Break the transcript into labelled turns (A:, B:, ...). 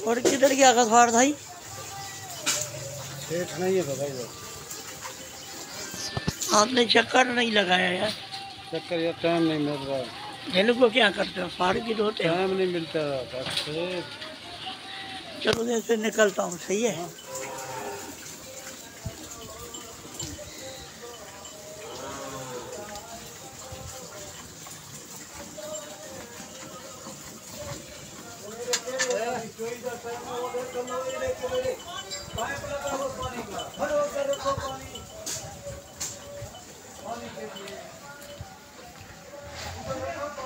A: और किधर गया कसवार भाई?
B: सेठ नहीं है बताइए।
A: आपने चक्कर नहीं लगाया यार?
B: चक्कर यार टाइम नहीं मिल रहा।
A: दिन को क्या करते हो? फाड़ की होते हैं?
B: टाइम नहीं मिलता।
A: चलो जैसे निकलता हूँ, सही है।
B: हाँ।